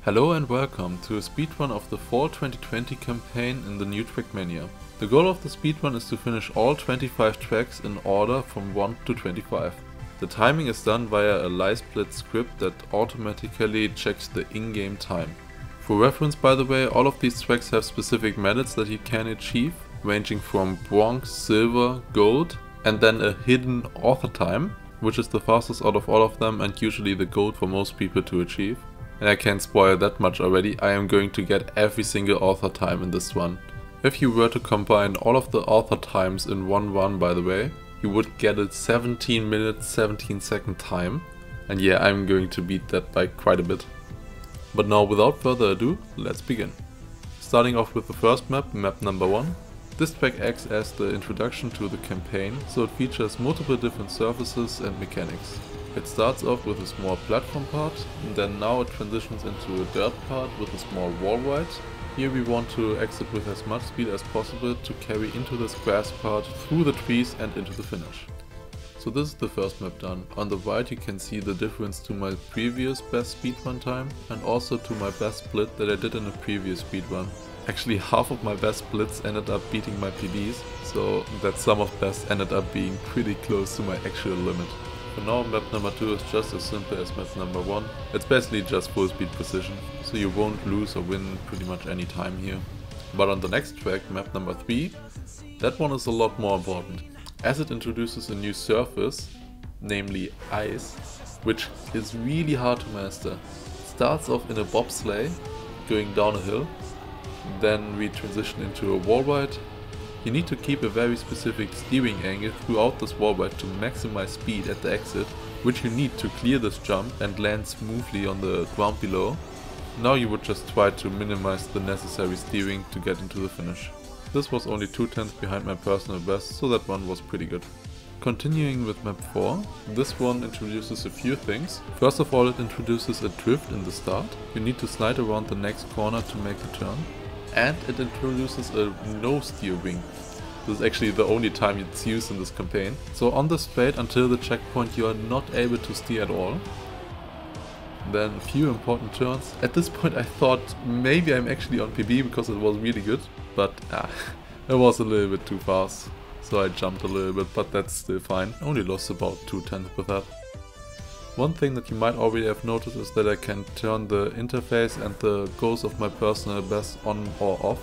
Hello and welcome to a speedrun of the Fall 2020 campaign in the new Trackmania. The goal of the speedrun is to finish all 25 tracks in order from 1 to 25. The timing is done via a LiSplit script that automatically checks the in-game time. For reference, by the way, all of these tracks have specific medals that you can achieve, ranging from bronze, silver, gold, and then a hidden author time, which is the fastest out of all of them and usually the gold for most people to achieve. And I can't spoil that much already, I am going to get every single author time in this run. If you were to combine all of the author times in one run, by the way, you would get a 17 minutes 17 second time. And yeah, I'm going to beat that by quite a bit. But now without further ado, let's begin. Starting off with the first map, map number 1. This track acts as the introduction to the campaign, so it features multiple different surfaces and mechanics. It starts off with a small platform part, and then now it transitions into a dirt part with a small wall ride. Here we want to exit with as much speed as possible to carry into this grass part, through the trees and into the finish. So this is the first map done. On the right you can see the difference to my previous best speedrun time and also to my best split that I did in a previous speedrun. Actually half of my best splits ended up beating my PBs, so that sum of best ended up being pretty close to my actual limit. For now, map number 2 is just as simple as map number 1. It's basically just full speed precision, so you won't lose or win pretty much any time here. But on the next track, map number 3, that one is a lot more important, as it introduces a new surface, namely ice, which is really hard to master. It starts off in a bobsleigh, going down a hill, then we transition into a wall ride. You need to keep a very specific steering angle throughout this wall ride to maximize speed at the exit, which you need to clear this jump and land smoothly on the ground below. Now you would just try to minimize the necessary steering to get into the finish. This was only 2/10 behind my personal best, so that one was pretty good. Continuing with map 4, this one introduces a few things. First of all, it introduces a drift in the start. You need to slide around the next corner to make the turn. And it introduces a no steer wing. This is actually the only time it's used in this campaign. So on the straight until the checkpoint you are not able to steer at all. Then a few important turns. At this point I thought maybe I'm actually on PB because it was really good, but it was a little bit too fast. So I jumped a little bit, but that's still fine. I only lost about 2/10 with that. One thing that you might already have noticed is that I can turn the interface and the goals of my personal best on or off.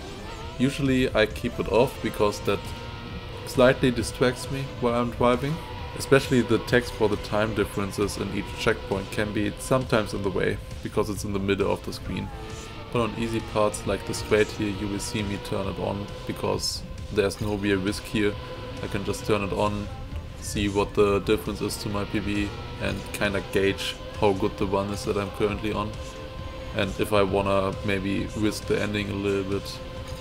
Usually I keep it off because that slightly distracts me while I'm driving. Especially the text for the time differences in each checkpoint can be sometimes in the way because it's in the middle of the screen. But on easy parts like the straight here you will see me turn it on because there's no real risk here. I can just turn it on, see what the difference is to my PB and kinda gauge how good the run is that I'm currently on. And if I wanna maybe risk the ending a little bit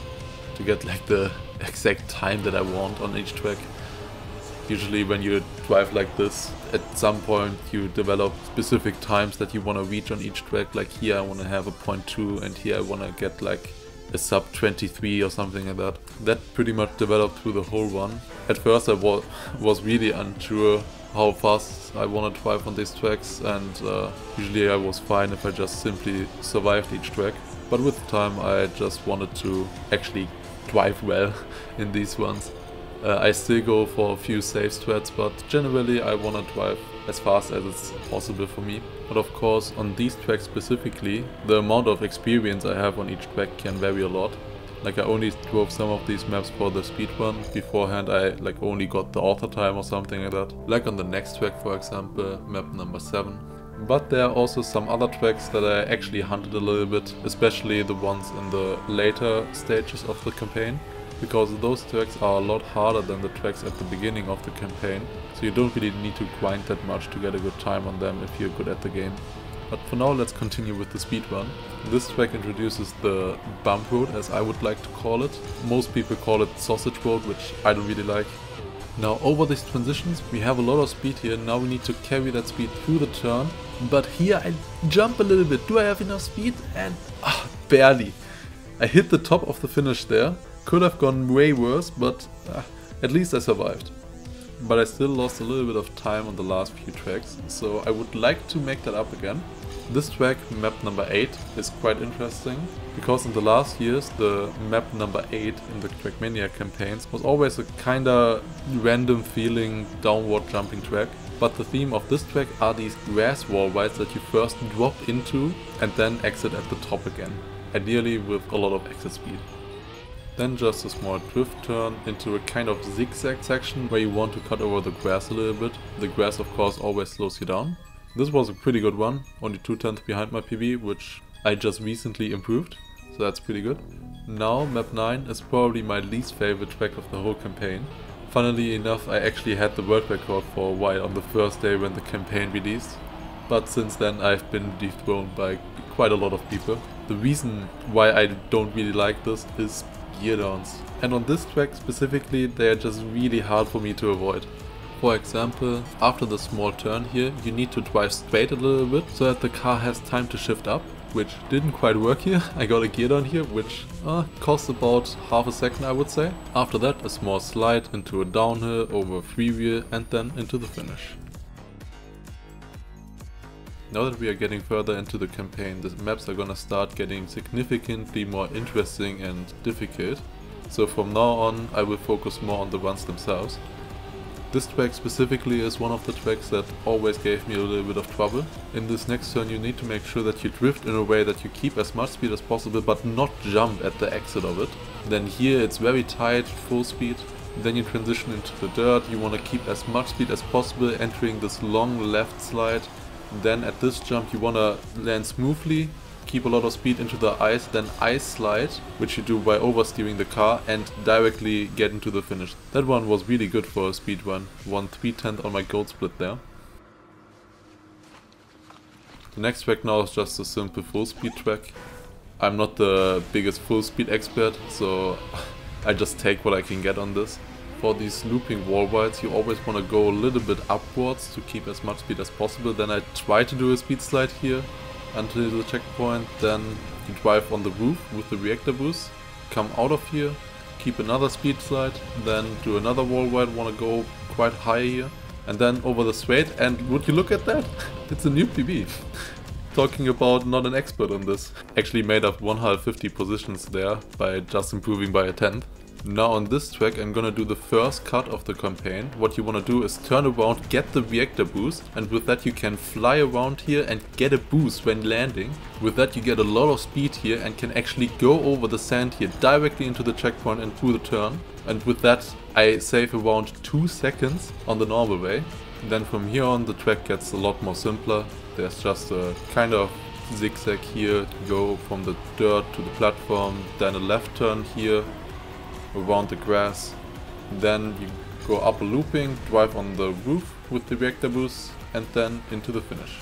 to get like the exact time that I want on each track. Usually when you drive like this, at some point you develop specific times that you wanna reach on each track. Like here I wanna have a 0.2 and here I wanna get like a sub 23 or something like that. That pretty much developed through the whole run. At first I was really unsure how fast I want to drive on these tracks, and usually I was fine if I just simply survived each track. But with time I just wanted to actually drive well in these runs. I still go for a few safe strats, but generally I want to drive as fast as it's possible for me. But of course on these tracks specifically, the amount of experience I have on each track can vary a lot. Like I only drove some of these maps for the speedrun. Beforehand I like only got the author time or something like that. Like on the next track, for example, map number 7. But there are also some other tracks that I actually hunted a little bit, especially the ones in the later stages of the campaign. Because those tracks are a lot harder than the tracks at the beginning of the campaign, so you don't really need to grind that much to get a good time on them if you're good at the game. But for now let's continue with the speedrun. This track introduces the bump road, as I would like to call it. Most people call it sausage road, which I don't really like. Now over these transitions we have a lot of speed here, now we need to carry that speed through the turn. But here I jump a little bit. Do I have enough speed? And barely. I hit the top of the finish there. Could have gone way worse, but at least I survived. But I still lost a little bit of time on the last few tracks, so I would like to make that up again. This track, map number 8, is quite interesting, because in the last years the map number 8 in the Trackmania campaigns was always a kinda random feeling downward jumping track, but the theme of this track are these grass wall rides that you first drop into and then exit at the top again, ideally with a lot of exit speed. Then just a small drift turn into a kind of zigzag section where you want to cut over the grass a little bit. The grass of course always slows you down. This was a pretty good one, only 2/10 behind my PB, which I just recently improved, so that's pretty good. Now map 9 is probably my least favorite track of the whole campaign. Funnily enough, I actually had the world record for a while on the first day when the campaign released, but since then I've been dethroned by quite a lot of people. The reason why I don't really like this is gear downs, and on this track specifically they are just really hard for me to avoid. For example, after the small turn here, you need to drive straight a little bit so that the car has time to shift up, which didn't quite work here. I got a gear down here, which cost about half a second I would say. After that, a small slide into a downhill over a freewheel and then into the finish. Now that we are getting further into the campaign, the maps are gonna start getting significantly more interesting and difficult. So from now on, I will focus more on the runs themselves. This track specifically is one of the tracks that always gave me a little bit of trouble. In this next turn you need to make sure that you drift in a way that you keep as much speed as possible but not jump at the exit of it. Then here it's very tight, full speed. Then you transition into the dirt, you want to keep as much speed as possible entering this long left slide. Then at this jump you want to land smoothly, keep a lot of speed into the ice, then ice slide, which you do by oversteering the car and directly get into the finish. That one was really good for a speed run, won 3/10 on my gold split there. The next track now is just a simple full speed track. I'm not the biggest full speed expert, so I just take what I can get on this. For these looping wall rides you always want to go a little bit upwards to keep as much speed as possible. Then I try to do a speed slide here until the checkpoint, then you drive on the roof with the reactor boost, come out of here, keep another speed slide, then do another wall ride, want to go quite high here, and then over the straight, and would you look at that? It's a new PB. Talking about not an expert on this. Actually made up 150 positions there by just improving by a 10th. Now on this track I'm gonna do the first cut of the campaign. What you wanna do is turn around, get the reactor boost, and with that you can fly around here and get a boost when landing. With that you get a lot of speed here and can actually go over the sand here directly into the checkpoint and through the turn. And with that I save around 2 seconds on the normal way. Then from here on the track gets a lot more simpler. There's just a kind of zigzag here to go from the dirt to the platform, then a left turn here around the grass, then you go up a looping, drive on the roof with the reactor boost and then into the finish.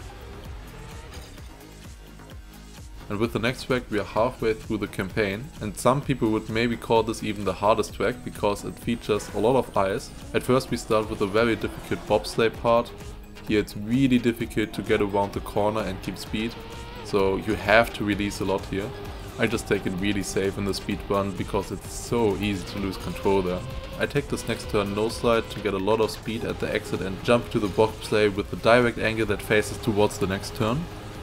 And with the next track we are halfway through the campaign, and some people would maybe call this even the hardest track because it features a lot of ice. At first we start with a very difficult bobsleigh part. Here it's really difficult to get around the corner and keep speed, so you have to release a lot here. I just take it really safe in the speed run because it's so easy to lose control there. I take this next turn no slide to get a lot of speed at the exit and jump to the bobsleigh with the direct angle that faces towards the next turn.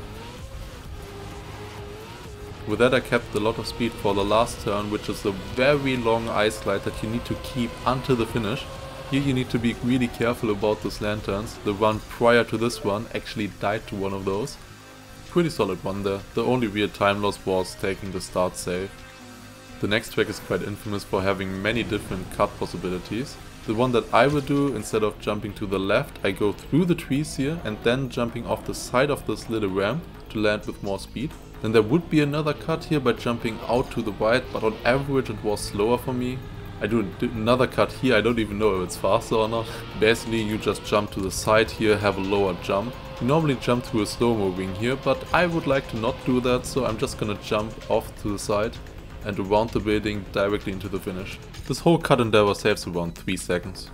With that I kept a lot of speed for the last turn, which is a very long ice slide that you need to keep until the finish. Here you need to be really careful about those lanterns. The run prior to this one actually died to one of those. Pretty solid one there. The only real time loss was taking the start safe. The next track is quite infamous for having many different cut possibilities. The one that I would do, instead of jumping to the left, I go through the trees here and then jumping off the side of this little ramp to land with more speed. Then there would be another cut here by jumping out to the right, but on average it was slower for me. I do another cut here, I don't even know if it's faster or not. Basically you just jump to the side here, have a lower jump. You normally jump through a slow-mo ring here, but I would like to not do that, so I'm just gonna jump off to the side and around the building directly into the finish. This whole cut endeavor saves around 3 seconds.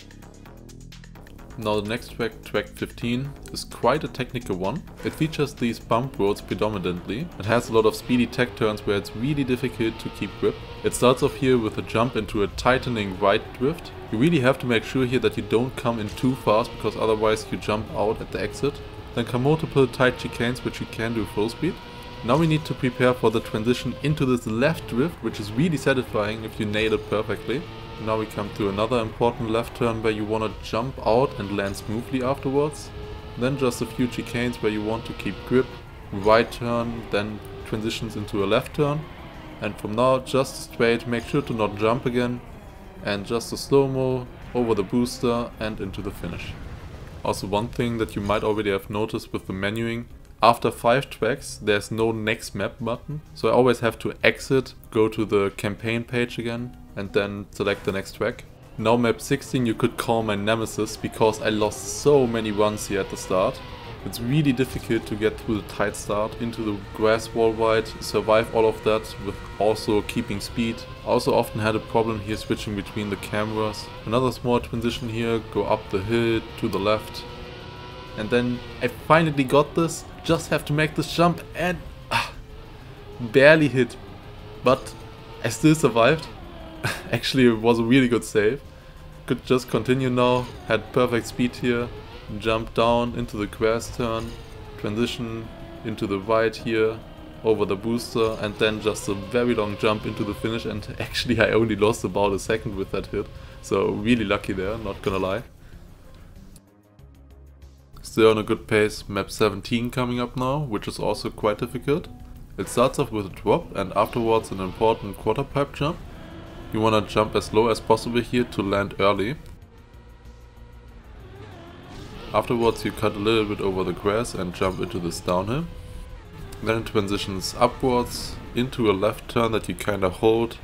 Now the next track, track 15, is quite a technical one. It features these bump roads predominantly. It has a lot of speedy tech turns where it's really difficult to keep grip. It starts off here with a jump into a tightening right drift. You really have to make sure here that you don't come in too fast because otherwise you jump out at the exit. Then come multiple tight chicanes, which you can do full speed. Now we need to prepare for the transition into this left drift, which is really satisfying if you nail it perfectly. Now we come to another important left turn where you want to jump out and land smoothly afterwards. Then just a few chicanes where you want to keep grip. Right turn, then transitions into a left turn. And from now just straight, make sure to not jump again. And just a slow-mo over the booster and into the finish. Also one thing that you might already have noticed with the menuing, after 5 tracks there's no next map button, so I always have to exit, go to the campaign page again and then select the next track. Now map 16 you could call my nemesis because I lost so many runs here at the start. It's really difficult to get through the tight start into the grass wall wide, survive all of that with also keeping speed. I also often had a problem here switching between the cameras. Another small transition here, go up the hill to the left. And then I finally got this, just have to make this jump and barely hit. But I still survived. Actually it was a really good save. Could just continue now, had perfect speed here. Jump down into the grass turn, transition into the right here, over the booster, and then just a very long jump into the finish. And actually I only lost about a second with that hit, so really lucky there, not gonna lie. Still on a good pace, map 17 coming up now, which is also quite difficult. It starts off with a drop and afterwards an important quarter pipe jump. You wanna jump as low as possible here to land early. Afterwards you cut a little bit over the grass and jump into this downhill. Then it transitions upwards into a left turn that you kinda hold.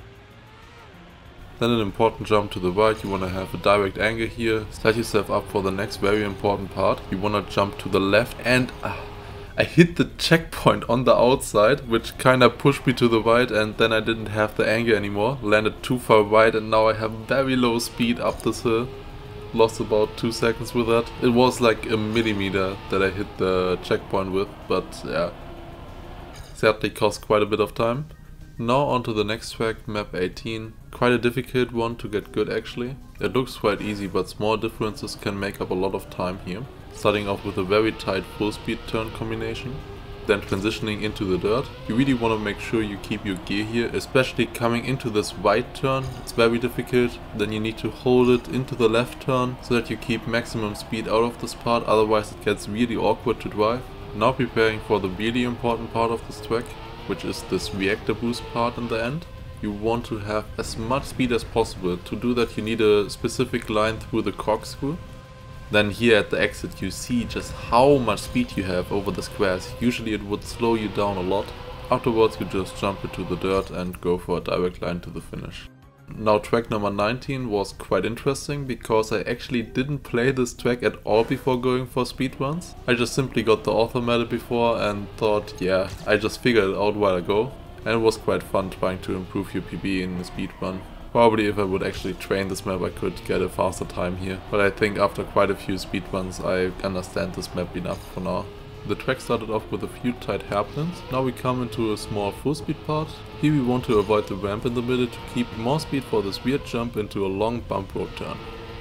Then an important jump to the right, you wanna have a direct angle here. Set yourself up for the next very important part. You wanna jump to the left and I hit the checkpoint on the outside, which kinda pushed me to the right and then I didn't have the angle anymore. Landed too far right and now I have very low speed up this hill. Lost about 2 seconds with that. It was like a millimeter that I hit the checkpoint with, but yeah, sadly cost quite a bit of time. Now on to the next track, map 18. Quite a difficult one to get good actually. It looks quite easy, but small differences can make up a lot of time here. Starting off with a very tight full speed turn combination. Then transitioning into the dirt. You really want to make sure you keep your gear here, especially coming into this right turn. It's very difficult. Then you need to hold it into the left turn so that you keep maximum speed out of this part, otherwise it gets really awkward to drive. Now preparing for the really important part of this track, which is this reactor boost part in the end. You want to have as much speed as possible. To do that you need a specific line through the corkscrew. Then here at the exit you see just how much speed you have over the squares. Usually it would slow you down a lot. Afterwards you just jump into the dirt and go for a direct line to the finish. Now track number 19 was quite interesting because I actually didn't play this track at all before going for speedruns. I just simply got the author medal before and thought, yeah, I just figured it out while ago. And it was quite fun trying to improve your PB in a speedrun. Probably if I would actually train this map I could get a faster time here, but I think after quite a few speedruns I understand this map enough for now. The track started off with a few tight hairpins. Now we come into a small full speed part. Here we want to avoid the ramp in the middle to keep more speed for this weird jump into a long bump road turn.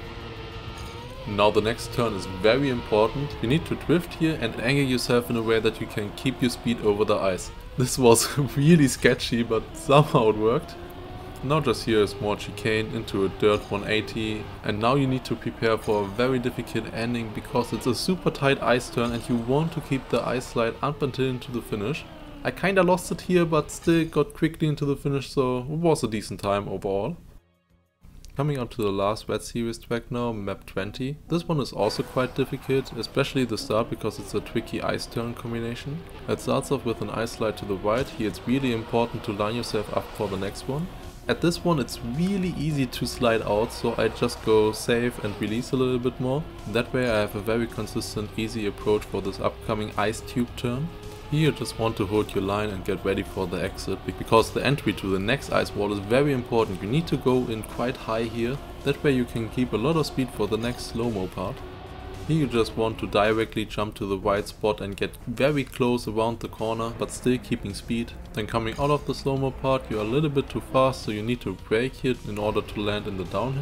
Now the next turn is very important. You need to drift here and angle yourself in a way that you can keep your speed over the ice. This was really sketchy, but somehow it worked. Now just here a small chicane into a dirt 180, and now you need to prepare for a very difficult ending because it's a super tight ice turn and you want to keep the ice slide up until into the finish. I kinda lost it here but still got quickly into the finish, so it was a decent time overall. Coming on to the last Red Series track now, map 20. This one is also quite difficult, especially the start because it's a tricky ice turn combination. It starts off with an ice slide to the right. Here it's really important to line yourself up for the next one. At this one it's really easy to slide out, so I just go safe and release a little bit more. That way I have a very consistent, easy approach for this upcoming ice tube turn. Here you just want to hold your line and get ready for the exit, because the entry to the next ice wall is very important. You need to go in quite high here, that way you can keep a lot of speed for the next slow-mo part. Here you just want to directly jump to the right spot and get very close around the corner, but still keeping speed. Then coming out of the slow-mo part, you're a little bit too fast, so you need to brake here in order to land in the downhill.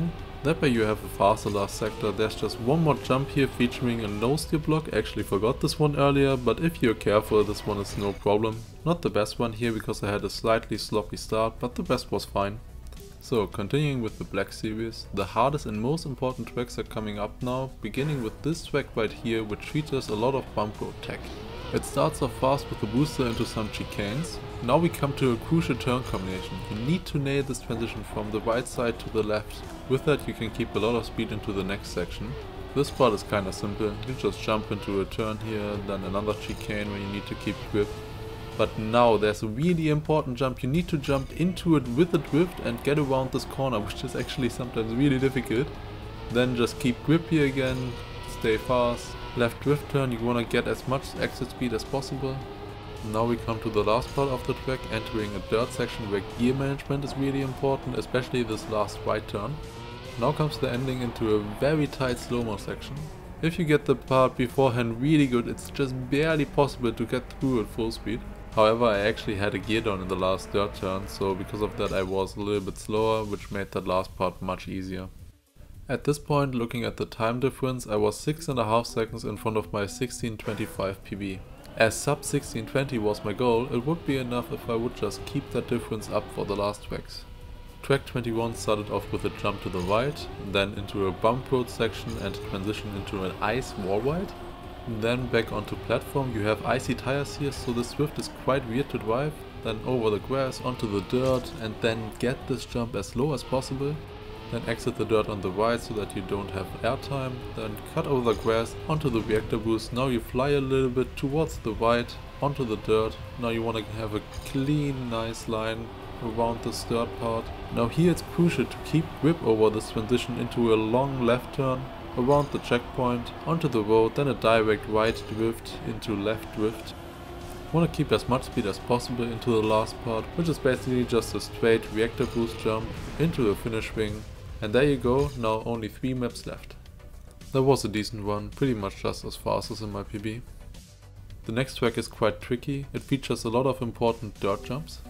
That way you have a faster last sector. There's just one more jump here featuring a no steer block. Actually forgot this one earlier, but if you're careful this one is no problem. Not the best one here because I had a slightly sloppy start, but the best was fine. So continuing with the Black Series, the hardest and most important tracks are coming up now, beginning with this track right here, which features a lot of bump road tech. It starts off fast with the booster into some chicanes. Now we come to a crucial turn combination. You need to nail this transition from the right side to the left. With that you can keep a lot of speed into the next section. This part is kinda simple, you just jump into a turn here, then another chicane where you need to keep grip. But now there's a really important jump. You need to jump into it with a drift and get around this corner, which is actually sometimes really difficult. Then just keep grip here again, stay fast. Left drift turn, you wanna get as much exit speed as possible. Now we come to the last part of the track, entering a dirt section where gear management is really important, especially this last right turn. Now comes the ending into a very tight slow-mo section. If you get the part beforehand really good, it's just barely possible to get through at full speed. However, I actually had a gear down in the last dirt turn, so because of that I was a little bit slower, which made that last part much easier. At this point, looking at the time difference, I was 6.5 seconds in front of my 1625 PB. As sub 1620 was my goal, it would be enough if I would just keep that difference up for the last tracks. Track 21 started off with a jump to the right, then into a bump road section and transition into an ice wall ride. Then back onto platform. You have icy tires here, so this drift is quite weird to drive. Then over the grass onto the dirt and then get this jump as low as possible. Then exit the dirt on the right so that you don't have airtime. Then cut over the grass onto the reactor boost. Now you fly a little bit towards the right onto the dirt. Now you want to have a clean, nice line around this dirt part. Now here it's crucial to keep grip over this transition into a long left turn. Around the checkpoint, onto the road, then a direct right drift into left drift. Want to keep as much speed as possible into the last part, which is basically just a straight reactor boost jump into the finish ring. And there you go, now only 3 maps left. That was a decent one, pretty much just as fast as in my PB. The next track is quite tricky, it features a lot of important dirt jumps.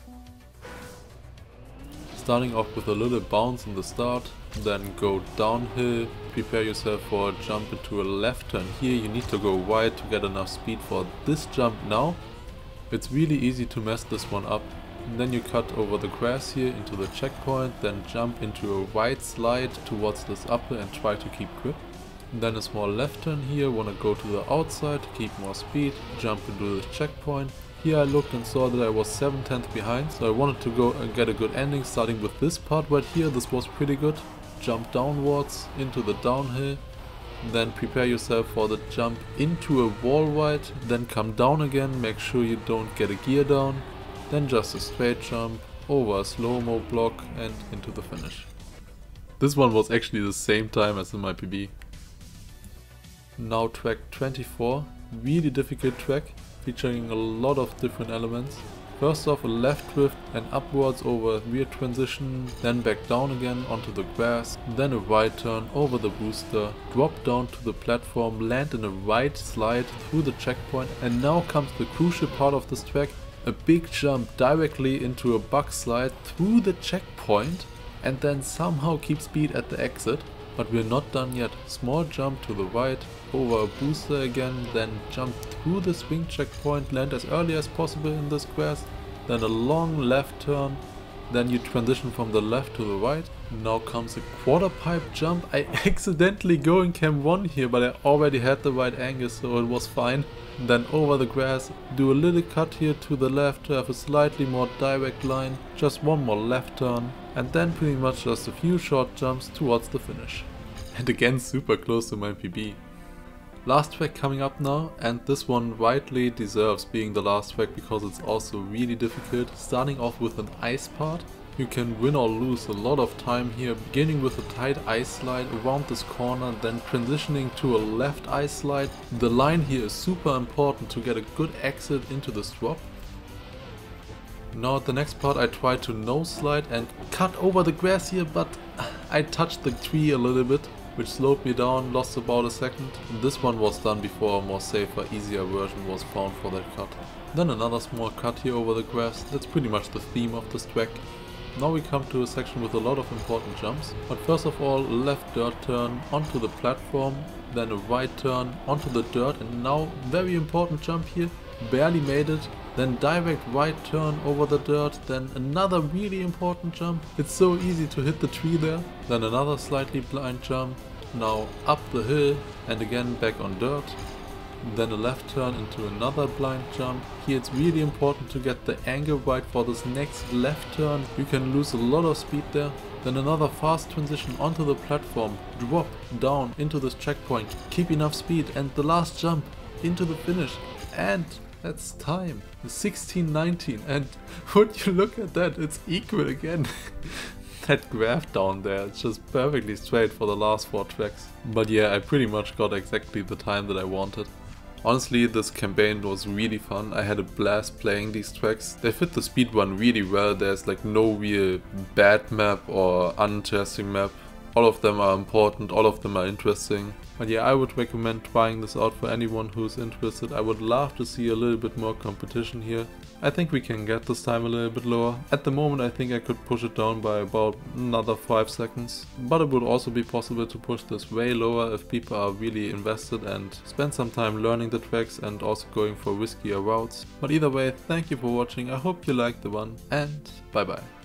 Starting off with a little bounce in the start, then go downhill, prepare yourself for a jump into a left turn. Here you need to go wide to get enough speed for this jump now. It's really easy to mess this one up. And then you cut over the grass here into the checkpoint, then jump into a wide slide towards this upper and try to keep grip. And then a small left turn here, wanna go to the outside to keep more speed, jump into the checkpoint. Here I looked and saw that I was 7/10 behind, so I wanted to go and get a good ending starting with this part right here. This was pretty good. Jump downwards into the downhill, then prepare yourself for the jump into a wall ride, then come down again, make sure you don't get a gear down, then just a straight jump over a slow-mo block and into the finish. This one was actually the same time as in my PB. Now track 24, really difficult track, featuring a lot of different elements. First off a left drift and upwards over a rear transition, then back down again onto the grass, then a right turn over the booster, drop down to the platform, land in a right slide through the checkpoint, and now comes the crucial part of this track, a big jump directly into a bug slide through the checkpoint and then somehow keep speed at the exit. But we're not done yet. Small jump to the right, over a booster again, then jump through the swing checkpoint, land as early as possible in this grass, then a long left turn, then you transition from the left to the right. Now comes a quarter pipe jump. I accidentally go in cam 1 here, but I already had the right angle, so it was fine. Then over the grass, do a little cut here to the left to have a slightly more direct line, just one more left turn, and then pretty much just a few short jumps towards the finish. And again super close to my PB. Last track coming up now, and this one rightly deserves being the last track because it's also really difficult. Starting off with an ice part. You can win or lose a lot of time here, beginning with a tight ice slide around this corner, then transitioning to a left ice slide. The line here is super important to get a good exit into this drop. Now at the next part I tried to no slide and cut over the grass here, but I touched the tree a little bit, which slowed me down, lost about a second. This one was done before a more safer, easier version was found for that cut. Then another small cut here over the grass. That's pretty much the theme of this track. Now we come to a section with a lot of important jumps, but first of all a left dirt turn onto the platform, then a right turn onto the dirt, and now very important jump here, barely made it, then direct right turn over the dirt, then another really important jump, it's so easy to hit the tree there, then another slightly blind jump, now up the hill and again back on dirt. Then a left turn into another blind jump. Here it's really important to get the angle right for this next left turn. You can lose a lot of speed there. Then another fast transition onto the platform. Drop down into this checkpoint. Keep enough speed and the last jump into the finish. And that's time. 16:19, and would you look at that, it's equal again. That graph down there, it's just perfectly straight for the last 4 tracks. But yeah, I pretty much got exactly the time that I wanted. Honestly, this campaign was really fun. I had a blast playing these tracks. They fit the speedrun really well. There's like no real bad map or uninteresting map. All of them are important, all of them are interesting. But yeah, I would recommend trying this out for anyone who's interested. I would love to see a little bit more competition here. I think we can get this time a little bit lower. At the moment I think I could push it down by about another 5 seconds. But it would also be possible to push this way lower if people are really invested and spend some time learning the tracks and also going for riskier routes. But either way, thank you for watching, I hope you liked the one, and bye bye.